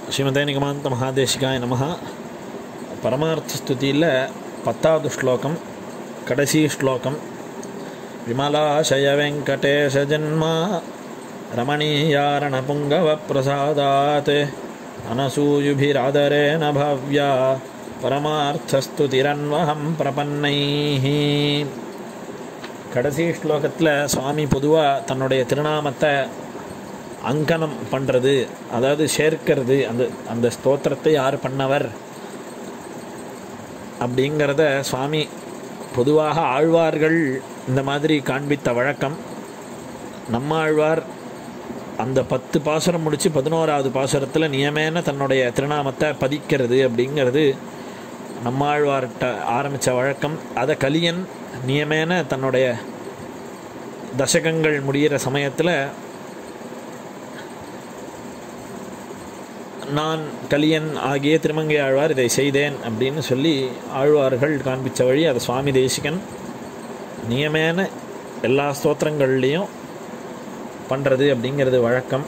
श्रीमते निगमान्त महादेशिकाय नमः। परमार्थस्तुतियिल 10வது श्लोकम कடைசி श्लोकम विमलाशय वेंकटेश जन्मा रमणीयारणपुंगव प्रसादात् अनसूयुभिरादरेण भव्या परमार्थस्तुतिरन्वहं प्रपन्नैः। கடைசி ஸ்லோகத்தில் சுவாமி பொதுவாக தன்னுடைய திருநாமத்தை அங்கனம் பண்ணுறது, அதாவது சேர்க்கிறது, அந்த ஸ்தோத்திரத்தை யார் பண்ணவர் அப்படிங்கிறத சுவாமி பொதுவாக ஆழ்வார்கள் இந்த மாதிரி காண்பித்த வழக்கம். நம்ம ஆழ்வார் அந்த 10 பாசுரம் முடித்து 11வது பாசுரத்தில் நியமேன தன்னுடைய திருநாமத்தை பதிக்கிறது அப்படிங்கிறது நம்ம ஆழ்வார்கிட்ட ஆரம்பித்த வழக்கம். அதை கலியன் நியமேன தன்னுடைய தசகங்கள் முடிகிற சமயத்தில் நான் கலியன் ஆகிய திருமங்கை ஆழ்வார் இதை செய்தேன் அப்படின்னு சொல்லி ஆழ்வார்கள் காண்பித்த வழி அதை சுவாமி தேசிகன் நியமேன எல்லா ஸ்தோத்திரங்கள்லேயும் பண்ணுறது அப்படிங்கிறது வழக்கம்.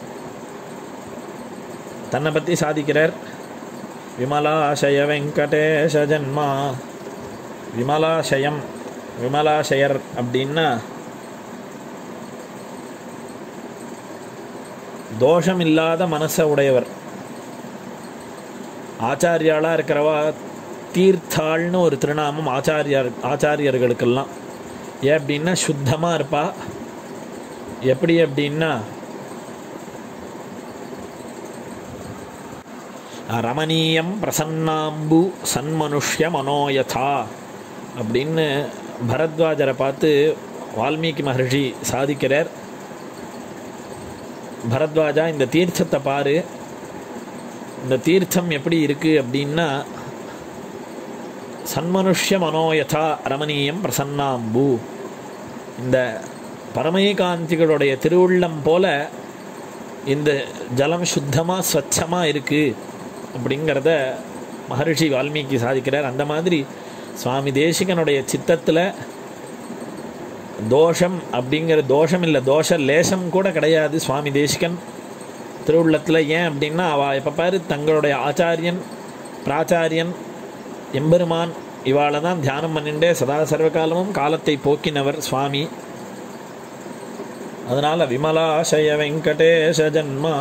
தன்னை பற்றி சாதிக்கிறார். விமலாசய வெங்கடேஷ ஜன்மா. விமலாசயம், விமலாசயர் அப்படின்னா தோஷம் இல்லாத மனசை உடையவர். ஆச்சாரியாளாக இருக்கிறவா தீர்த்தாள்னு ஒரு திருநாமம் ஆச்சாரியர்களுக்கெல்லாம். ஏன் அப்படின்னா சுத்தமாக இருப்பா. எப்படி அப்படின்னா ரமணீயம் பிரசன்னாம்பு சன்மனுஷ்ய மனோயதா அப்படின்னு பரத்வாஜரை பார்த்து வால்மீகி மகர்ஷி சாதிக்கிறார். பரத்வாஜா, இந்த தீர்த்தத்தை பாரு, இந்த தீர்த்தம் எப்படி இருக்குது அப்படின்னா சன்மனுஷ்ய மனோயதா ரமணீயம் பிரசன்னாம்பு, இந்த பரமேகாந்திகளுடைய திருவுள்ளம் போல இந்த ஜலம் சுத்தமாக ஸ்வச்சமாக இருக்குது அப்படிங்கிறத மகர்ஷி வால்மீகி சாதிக்கிறார். அந்த மாதிரி சுவாமி தேசிகனுடைய சித்தத்தில் தோஷம் அப்படிங்கிற தோஷம் இல்லை, தோஷ லேசம் கூட கிடையாது சுவாமி தேசிகன் திருவுள்ளத்தில். ஏன் அப்படின்னா அவள் எப்போ பாரு தங்களுடைய ஆச்சாரியன் பிராச்சாரியன் எம்பெருமான் இவாளை தான் தியானம் பண்ணிண்டே சதா சர்வகாலமும் காலத்தை போக்கினவர் சுவாமி. அதனால் விமலாசய வெங்கடேஷ ஜன்மா,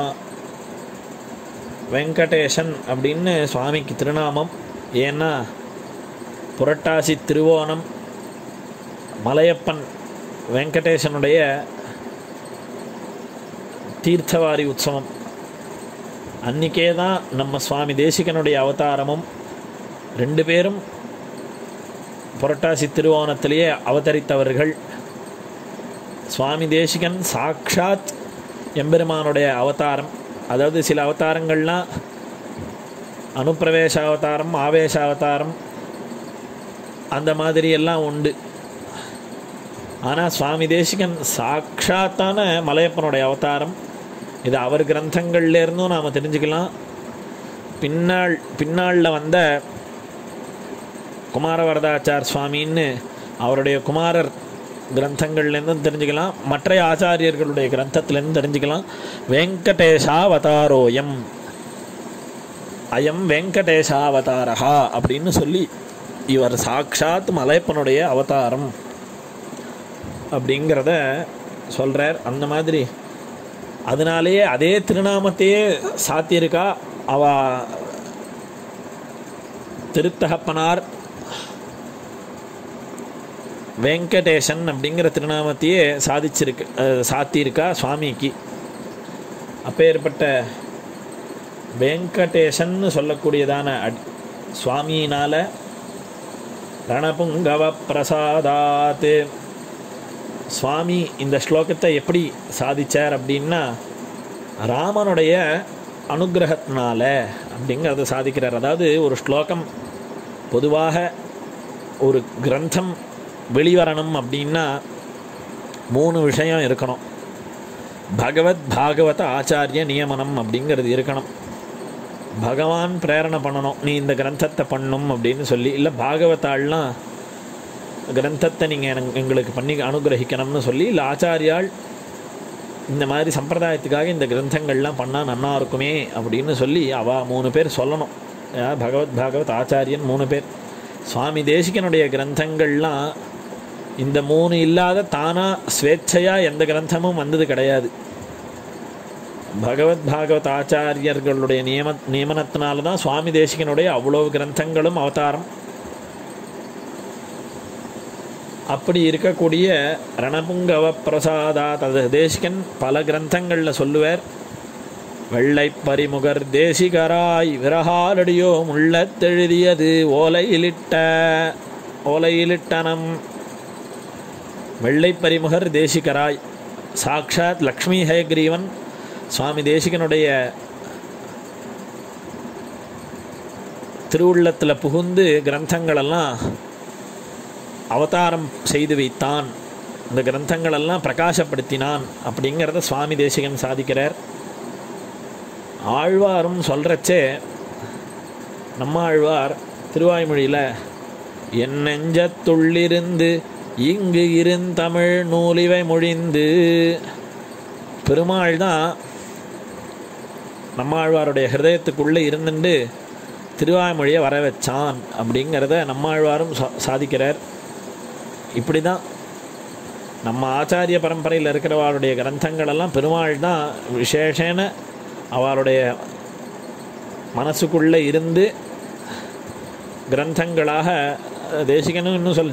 வெங்கடேசன் அப்படின்னு சுவாமிக்கு திருநாமம். ஏன்னா புரட்டாசி திருவோணம் மலையப்பன் வெங்கடேசனுடைய தீர்த்தவாரி உற்சவம் அன்றைக்கே தான் நம்ம சுவாமி தேசிகனுடைய அவதாரமும். 2 பேரும் புரட்டாசி திருவோணத்திலேயே அவதரித்தவர்கள். சுவாமி தேசிகன் சாக்ஷாத் எம்பெருமானுடைய அவதாரம். அதாவது சில அவதாரங்கள்லாம் அனுப்பிரவேச அவதாரம், ஆவேச அவதாரம் அந்த மாதிரி எல்லாம் உண்டு. ஆனால் சுவாமி தேசிகன் சாக்ஷாத்தான மலையப்பனுடைய அவதாரம். இது அவர் கிரந்தங்கள்லேருந்தும் நாம் தெரிஞ்சுக்கலாம். பின்னாளில் வந்த குமாரவரதாச்சார் சுவாமின்னு அவருடைய குமாரர் கிரந்தங்கள்லேருந்தும் தெரிஞ்சுக்கலாம். மற்ற ஆச்சாரியர்களுடைய கிரந்தத்திலேருந்து தெரிஞ்சுக்கலாம். வெங்கடேஷாவதாரோயம் அயம் வெங்கடேஷாவதாரஹா அப்படின்னு சொல்லி இவர் சாக்ஷாத் மலையப்பனுடைய அவதாரம் அப்படிங்கிறத சொல்கிறார். அந்த மாதிரி அதனாலேயே அதே திருநாமத்தையே சாத்தியிருக்கா. அவ திருத்தகப்பனார் வெங்கடேசன் அப்படிங்கிற திருநாமத்தையே சாத்தியிருக்கா சுவாமிக்கு. அப்பேற்பட்ட வெங்கடேசன்னு சொல்லக்கூடியதான சுவாமியினால் ரணபுங்கவ பிரசாதாத் சுவாமி இந்த ஸ்லோகத்தை எப்படி சாதிச்சார் அப்படின்னா ராமனுடைய அனுகிரகத்தினால அப்படிங்கிறத சாதிக்கிறார். அதாவது ஒரு ஸ்லோகம் பொதுவாக ஒரு கிரந்தம் வெளிவரணும் அப்படின்னா 3 விஷயம் இருக்கணும். பாகவத ஆச்சாரிய நியமனம் அப்படிங்கிறது இருக்கணும். பகவான் பிரேரணை பண்ணணும், நீ இந்த கிரந்தத்தை பண்ணணும் அப்படின்னு சொல்லி. இல்லை பாகவதாள்லாம் கிரந்தத்தை நீங்கள் எங்களுக்கு பண்ணி அனுகிரகிக்கணும்னு சொல்லி. இல்லை ஆச்சாரியால் இந்த மாதிரி சம்பிரதாயத்துக்காக இந்த கிரந்தங்கள்லாம் பண்ணால் நல்லா இருக்குமே அப்படின்னு சொல்லி அவள் 3 பேர் சொல்லணும். பகவத் ஆச்சாரியன் 3 பேர். சுவாமி தேசிகனுடைய கிரந்தங்கள்லாம் இந்த 3 இல்லாத தானாக ஸ்வேച്ഛையாக எந்த கிரந்தமும் வந்தது கிடையாது. பாகவத் ஆச்சாரியர்களுடைய நியமனத்தினால தான் சுவாமி தேசிகனுடைய அவ்வளோ கிரந்தங்களும் அவதாரம். அப்படி இருக்கக்கூடிய ரணபுங்கவ பிரசாதா தது தேசிகன் பல கிரந்தங்களில் சொல்லுவார். வெள்ளை பரிமுகர் தேசிகராய் விரகாலடியோ முள்ளத்தெழுதியது ஓலையிலிட்டனம். வெள்ளை பரிமுகர் தேசிகராய் சாக்ஷாத் லக்ஷ்மி ஹயக்ரீவன் சுவாமி தேசிகனுடைய திருவுள்ளத்தில் புகுந்து கிரந்தங்களெல்லாம் அவதாரம் செய்து வைத்தான், இந்த கிரந்தங்களெல்லாம் பிரகாசப்படுத்தினான் அப்படிங்கிறத சுவாமி தேசிகன் சாதிக்கிறார். ஆழ்வாரும் சொல்கிறச்சே நம்ம ஆழ்வார் திருவாய்மொழியில் என் நெஞ்சத்துள்ளிருந்து இங்கு இருந்தமிழ் நூலிவை மொழிந்து, பெருமாள் தான் நம்மாழ்வாருடைய ஹிருதயத்துக்குள்ளே இருந்துட்டு திருவாய்மொழியை வர வச்சான் அப்படிங்கிறத நம்மாழ்வாரும் சாதிக்கிறார். இப்படி தான் நம்ம ஆச்சாரிய பரம்பரையில் இருக்கிறவாருடைய கிரந்தங்களெல்லாம் பெருமாள் தான் விசேஷேன அவருடைய மனசுக்குள்ளே இருந்து கிரந்தங்களாக தேசிகனும் இன்னும்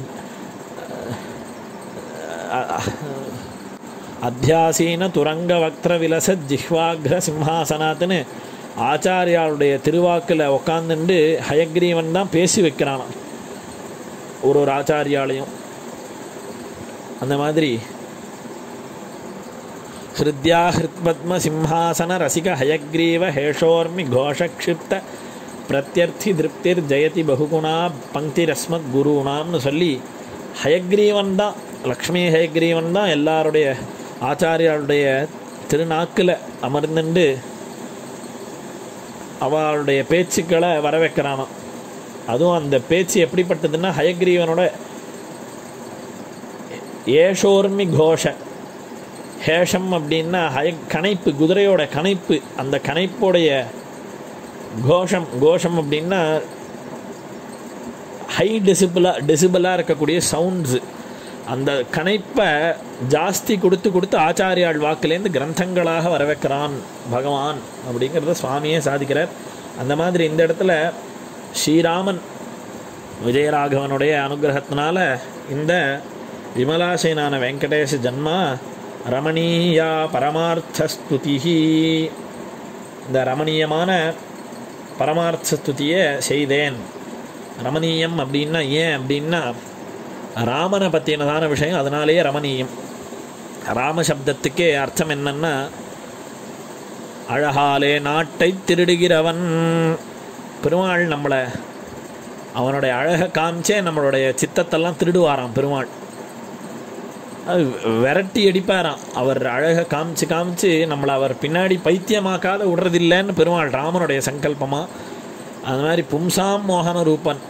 அத்தியாசீன துரங்க வக்திர விலச ஜிஹ்வாக்ர சிம்ஹாசனாத்துன்னு ஆச்சாரியாளுடைய திருவாக்கில் உட்காந்துண்டு ஹயக்ரீவன் தான் பேசி வைக்கிறான் ஒரு ஆச்சாரியாலையும். அந்த மாதிரி ஹிருத்யா ஹிருத்பத்ம சிம்ஹாசன ரசிக ஹயக்ரீவ ஹேஷோர்மி கோஷக்ஷிப்த பிரத்யர்த்தி திருப்திர் ஜெயதி பகுகுணா பங்கிரஸ்மத் குருனாம்னு சொல்லி ஹயக்ரீவன் தான், லக்ஷ்மி ஹயக்ரீவன் தான் எல்லாருடைய ஆச்சாரியாளுடைய திருநாக்கில் அமர்ந்துண்டு அவளுடைய பேச்சுக்களை வர வைக்கிறானா. அதுவும் அந்த பேச்சு எப்படிப்பட்டதுன்னா ஹயக்ரீவனோட ஏஷோர்மி கோஷ, ஹேஷம் அப்படின்னா கணைப்பு, குதிரையோட கணைப்பு, அந்த கணைப்போடைய கோஷம் அப்படின்னா ஹை டெசிபிளாக இருக்கக்கூடிய சவுண்ட்ஸு. அந்த கணைப்பை ஜாஸ்தி கொடுத்து ஆச்சாரியாள் வாக்குலேருந்து கிரந்தங்களாக வர வைக்கிறான் பகவான் அப்படிங்கிறத சுவாமியே சாதிக்கிறார். அந்த மாதிரி இந்த இடத்துல ஸ்ரீராமன் விஜயராகவனுடைய அனுகிரகத்தினால இந்த விமலாசேனான வெங்கடேஷ ஜன்மா ரமணீயா பரமார்த்தஸ்துதிஹி, இந்த ரமணீயமான பரமார்த்தஸ்துதியை செய்தேன். ரமணீயம் அப்படின்னா ஏன் அப்படின்னா ராமனை பற்றினதான விஷயம், அதனாலேயே ரமணீயம். ராம சப்தத்துக்கே அர்த்தம் என்னன்னா அழகாலே நாட்டை திருடுகிறவன். பெருமாள் நம்மளை அவனுடைய அழகை காமிச்சே நம்மளுடைய சித்தத்தெல்லாம் திருடுவாராம் பெருமாள். அது விரட்டி அடிப்பாராம். அவர் அழகை காமிச்சு நம்மளை அவர் பின்னாடி பைத்தியமாக்காத விடுறதில்லைன்னு பெருமாள் ராமனுடைய சங்கல்பமாக. அது மாதிரி பும்சாம் மோகன ரூபன்,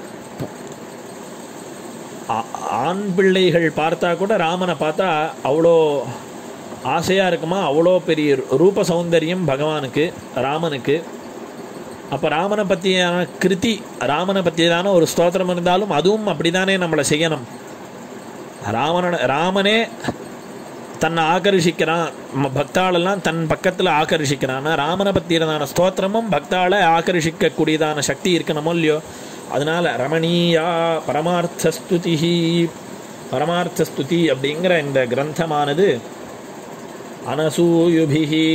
ஆண் பிள்ளைகள் பார்த்தா கூட ராமனை பார்த்தா அவ்வளோ ஆசையாக இருக்குமா, அவ்வளோ பெரிய ரூப சௌந்தரியம் பகவானுக்கு ராமனுக்கு. அப்போ ராமனை பற்றியான கிருதி, ராமனை பற்றியதான ஒரு ஸ்தோத்திரம் இருந்தாலும் அதுவும் அப்படி தானே நம்மளை செய்யணும். ராமனே தன்னை ஆகர்ஷிக்கிறான், பக்தாளெல்லாம் தன் பக்கத்தில் ஆகர்ஷிக்கிறான். ராமனை பற்றியதான ஸ்தோத்திரமும் பக்தாளை ஆகர்ஷிக்கக்கூடியதான சக்தி இருக்கணுமோ இல்லையோ. அதனால் ரமணீயா பரமார்த்தஸ்துதி அப்படிங்கிற இந்த கிரந்தமானது அனசூயுபிஹி,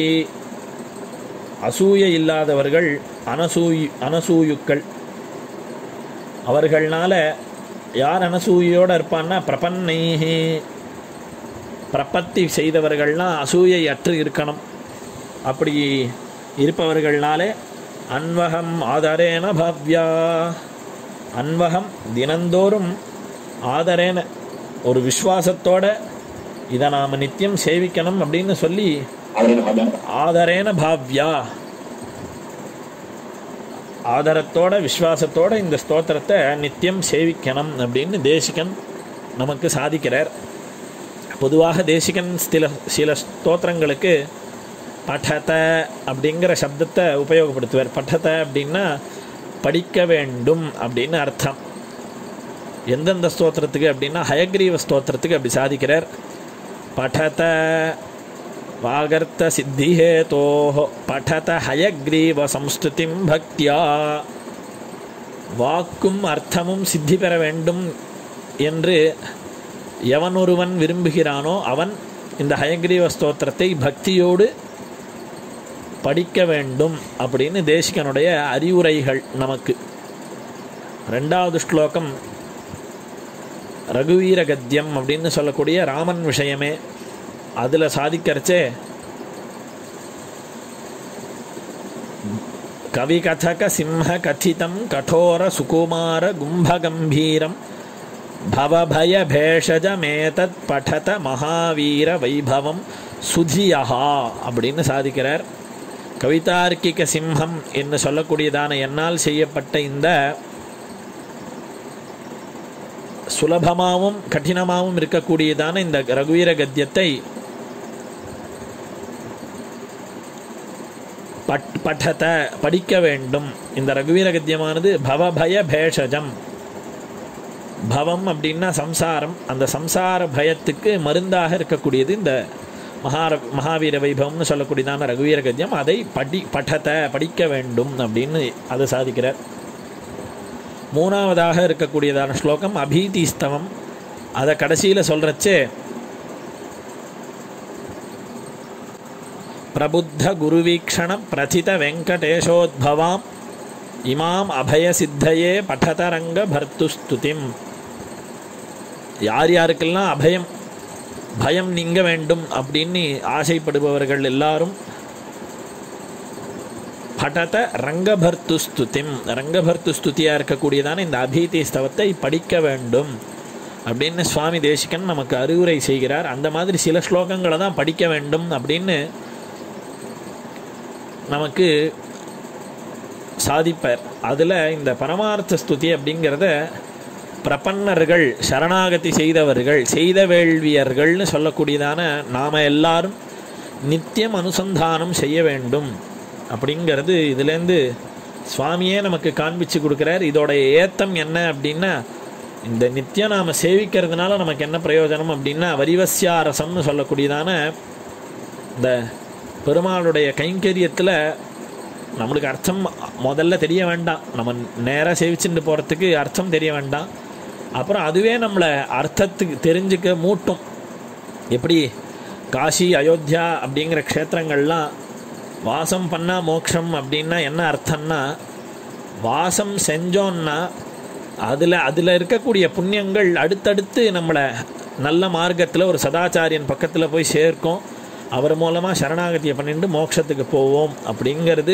அசூய இல்லாதவர்கள், அனசூயுக்கள், அவர்களால யார் அனசூயோடு இருப்பான்னா பிரபன்னைஹி, பிரபத்தி செய்தவர்கள்லாம் அசூயை அற்று இருக்கணும். அப்படி இருப்பவர்களாலே அன்வகம் ஆதரேன பவ்யா, அன்வகம் தினந்தோறும் ஆதரேன ஒரு விஸ்வாசத்தோட இதை நாம் நித்தியம் சேவிக்கணும் அப்படின்னு சொல்லி ஆதரேன பாவ்யா, ஆதரத்தோட விஸ்வாசத்தோட இந்த ஸ்தோத்திரத்தை நித்தியம் சேவிக்கணும் அப்படின்னு தேசிகன் நமக்கு சாதிக்கிறார். பொதுவாக தேசிகன் சில ஸ்தோத்திரங்களுக்கு படத அப்படிங்கிற சப்தத்தை உபயோகப்படுத்துவார். படத அப்படின்னா படிக்க வேண்டும் அப்படின்னு அர்த்தம். எந்தெந்த ஸ்தோத்திரத்துக்கு அப்படின்னா ஹயக்ரீவ ஸ்தோத்திரத்துக்கு அப்படி சாதிக்கிறார். படத வாகர்த்த சித்திஹேதோஹோ படத ஹயக்ரீவ சம்ஸ்துதிம் பக்தியா. வாக்கும் அர்த்தமும் சித்தி பெற வேண்டும் என்று எவனொருவன் விரும்புகிறானோ அவன் இந்த ஹயக்ரீவ ஸ்தோத்திரத்தை பக்தியோடு படிக்க வேண்டும் அப்படின்னு தேசிகனுடைய அறிவுரைகள் நமக்கு. 2வது ஸ்லோகம் ரகுவீர கத்தியம் அப்படின்னு சொல்லக்கூடிய ராமன் விஷயமே. அதில் சாதிக்கிறச்சே கவி கதக சிம்ஹ கதிதம் கடோர சுகுமார கும்பகம்பீரம் பவபய பேஷஜமேதத் படத மகாவீர வைபவம் சுதியஹா அப்படின்னு சாதிக்கிறார். கவிதார்க்கிக சிம்ஹம் என்று சொல்லக்கூடியதான என்னால் செய்யப்பட்ட இந்த சுலபமாகவும் கடினமாகவும் இருக்கக்கூடியதான இந்த ரகுவீர கத்தியத்தை படத படிக்க வேண்டும். இந்த ரகுவீர கத்தியமானது பவபய பேஷஜம். பவம் அப்படின்னா சம்சாரம். அந்த சம்சார பயத்துக்கு மருந்தாக இருக்கக்கூடியது இந்த மகாவீர வைபவம்னு சொல்லக்கூடியதான ரகுவீர கத்தியம். அதை படத படிக்க வேண்டும் அப்படின்னு அதை சாதிக்கிறார். 3வதாக இருக்கக்கூடியதான ஸ்லோகம் அபீதிஸ்தவம். அதை கடைசியில் சொல்கிறச்சே பிரபுத்த குருவீக்ஷண பிரதித வெங்கடேஷோத்பவாம் இமாம் அபய சித்தையே படதரங்க பர்த்துஸ்துதிம். யார் யாருக்கெல்லாம் பயம் நீங்க வேண்டும் அப்படின்னு ஆசைப்படுபவர்கள் எல்லாரும் படத ரங்கபர்த்துஸ்துதிம், ரங்கபர்த்துஸ்துதியாக இருக்கக்கூடியதான இந்த அபீதி ஸ்தவத்தை படிக்க வேண்டும் அப்படின்னு சுவாமி தேசிகன் நமக்கு அறிவுரை செய்கிறார். அந்த மாதிரி சில ஸ்லோகங்களை தான் படிக்க வேண்டும் அப்படின்னு நமக்கு சாதிப்பார். அதில் இந்த பரமார்த்த ஸ்துதி அப்படிங்கிறத பிரபன்னர்கள், சரணாகதி செய்தவர்கள், செய்த வேள்வியர்கள்னு சொல்லக்கூடியதான நாம் எல்லாரும் நித்தியம் அனுசந்தானம் செய்ய வேண்டும் அப்படிங்கிறது இதுலேருந்து சுவாமியே நமக்கு காண்பிச்சு கொடுக்குறார். இதோடைய ஏத்தம் என்ன அப்படின்னா, இந்த நித்தியம் நாம் சேவிக்கிறதுனால நமக்கு என்ன பிரயோஜனம் அப்படின்னா, வரிவசியாரசம்னு சொல்லக்கூடியதான இந்த பெருமாளுடைய கைங்கரியத்தில் நம்மளுக்கு அர்த்தம் முதல்ல தெரிய வேண்டாம். நம்ம நேராக சேவிச்சுட்டு போகிறதுக்கு அர்த்தம் தெரிய வேண்டாம். அப்புறம் அதுவே நம்மளை அர்த்தத்துக்கு தெரிஞ்சுக்க மூட்டும். எப்படி காசி அயோத்தியா அப்படிங்கிற க்ஷேத்திரங்கள்லாம் வாசம் பண்ணால் மோட்சம் அப்படின்னா என்ன அர்த்தம்னா, வாசம் செஞ்சோன்னா அதில் இருக்கக்கூடிய புண்ணியங்கள் அடுத்தடுத்து நம்மளை நல்ல மார்க்கத்தில் ஒரு சதாச்சாரியன் பக்கத்தில் போய் சேர்க்கும். அவர் மூலமாக சரணாகதியை பண்ணிட்டு மோட்சத்துக்கு போவோம் அப்படிங்கிறது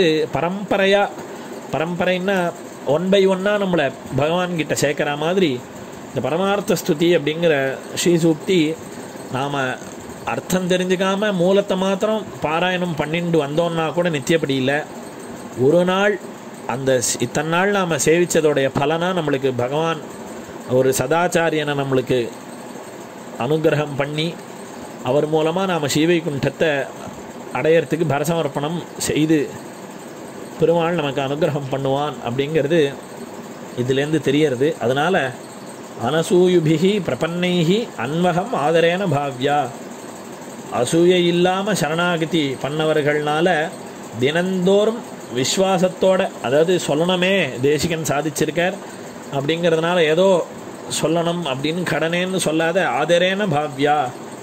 பரம்பரைன்னா 1 by 1 நம்மளை பகவான்கிட்ட சேர்க்குற மாதிரி இந்த பரமார்த்த ஸ்துதி அப்படிங்கிற ஸ்ரீசூக்தி நாம் அர்த்தம் தெரிஞ்சுக்காமல் மூலத்தை மாத்திரம் பாராயணம் பண்ணிட்டு வந்தோன்னா கூட நித்தியப்படி இல்லை. ஒரு நாள் அந்த இத்தனை நாள் நாம் சேவித்ததோடைய பலனாக நம்மளுக்கு பகவான் ஒரு சதாச்சாரியனை நம்மளுக்கு அனுகிரகம் பண்ணி அவர் மூலமாக நாம் ஸ்ரீவைகுண்டத்தை அடையிறதுக்கு பரசமர்ப்பணம் செய்து பெருமாள் நமக்கு அனுகிரகம் பண்ணுவான் அப்படிங்கிறது இதுலேருந்து தெரியறது. அதனால் அனசூயுபிகி பிரபன்னைஹி அன்வகம் ஆதரேன பாவ்யா. அசூயை இல்லாமல் சரணாகதி பண்ணவர்கள்னால தினந்தோறும் விஸ்வாசத்தோட, அதாவது சொல்லணுமே தேசிகன் சாதிச்சிருக்கார் அப்படிங்கிறதுனால ஏதோ சொல்லணும் அப்படின்னு கடனேன்னு சொல்லாத ஆதரேன பாவ்யா,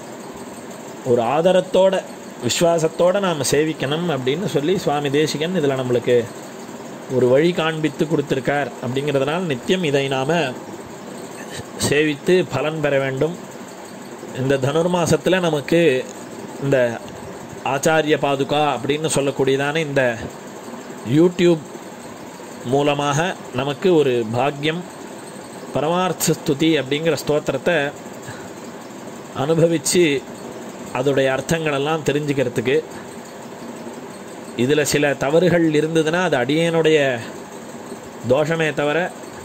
ஒரு ஆதரத்தோட விஸ்வாசத்தோடு நாம் சேவிக்கணும் அப்படின்னு சொல்லி சுவாமி தேசிகன் இதில் நம்மளுக்கு ஒரு வழி காண்பித்து கொடுத்துருக்கார். அப்படிங்கிறதுனால நித்தியம் இதை நாம் சேவித்து பலன் பெற வேண்டும். இந்த தனுர்மாசத்தில் நமக்கு இந்த ஆச்சாரிய பாதுகா அப்படின்னு சொல்லக்கூடியதான இந்த யூடியூப் மூலமாக நமக்கு ஒரு பாக்கியம். பரமார்த்த ஸ்துதி அப்படிங்கிற ஸ்தோத்திரத்தை அனுபவித்து அதோடைய அர்த்தங்களெல்லாம் தெரிஞ்சுக்கிறதுக்கு, இதில் சில தவறுகள் இருந்ததுன்னா அது அடியேனுடைய தோஷமே தவிர,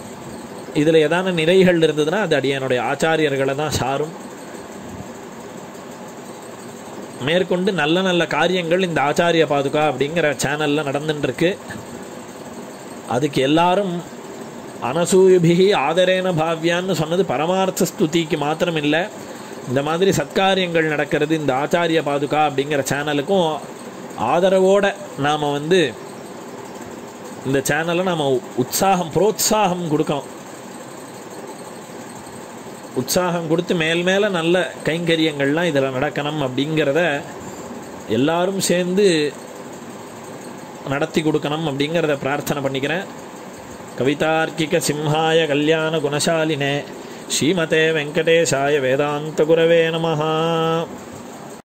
இதில் ஏதான நிறைகள் இருந்ததுன்னா அது அடியேனுடைய ஆச்சாரியர்களை தான் சாரும். மேற்கொண்டு நல்ல நல்ல காரியங்கள் இந்த ஆச்சாரிய பாதுகா அப்படிங்கிற சேனலில் நடந்துட்டுருக்கு. அதுக்கு எல்லாரும் அனசூயுபிகி ஆதரேன பாவ்யான்னு சொன்னது பரமார்த்த ஸ்துதிக்கு மாத்திரம் இல்லை, இந்த மாதிரி சத்காரியங்கள் நடக்கிறது இந்த ஆச்சாரிய பாதுகா அப்படிங்கிற சேனலுக்கும் ஆதரவோடு நாம் இந்த சேனலை நாம் புரோத்சாகம் கொடுக்கணும். உற்சாகம் கொடுத்து மேல் மேலே நல்ல கைங்கரியங்கள்லாம் இதில் நடக்கணும் அப்படிங்கிறத எல்லாரும் சேர்ந்து நடத்தி கொடுக்கணும் அப்படிங்கிறத பிரார்த்தனை பண்ணிக்கிறேன். கவிதார்க்கிக சிம்ஹாய கல்யாண குணசாலினே ஸ்ரீமதே வெங்கடேஷாய வேதாந்த குரவே நமஹ.